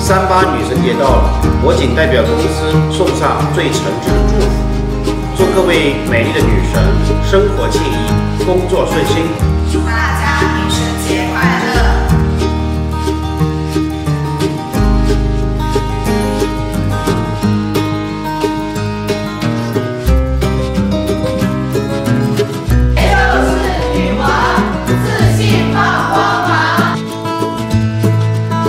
38女神节到了，我谨代表公司送上最诚挚的祝福，祝各位美丽的女神生活惬意，工作顺心。 祝大家